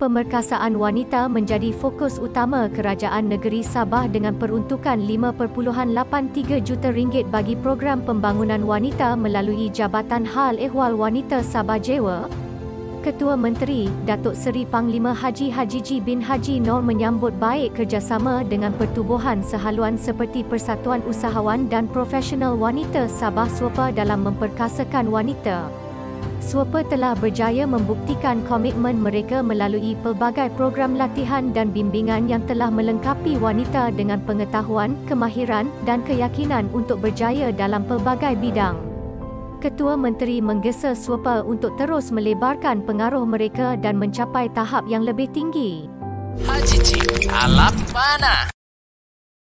Pemerkasaan wanita menjadi fokus utama Kerajaan Negeri Sabah dengan peruntukan RM5.83 juta bagi program pembangunan wanita melalui Jabatan Hal Ehwal Wanita Sabah Jewa. Ketua Menteri, Datuk Seri Panglima Haji Hajiji bin Haji Noor menyambut baik kerjasama dengan pertubuhan sehaluan seperti Persatuan Usahawan dan Profesional Wanita Sabah SUAPA dalam memperkasakan wanita. SUAPA telah berjaya membuktikan komitmen mereka melalui pelbagai program latihan dan bimbingan yang telah melengkapi wanita dengan pengetahuan, kemahiran dan keyakinan untuk berjaya dalam pelbagai bidang. Ketua Menteri menggesa SUAPA untuk terus melebarkan pengaruh mereka dan mencapai tahap yang lebih tinggi. Haji Cik, alam mana?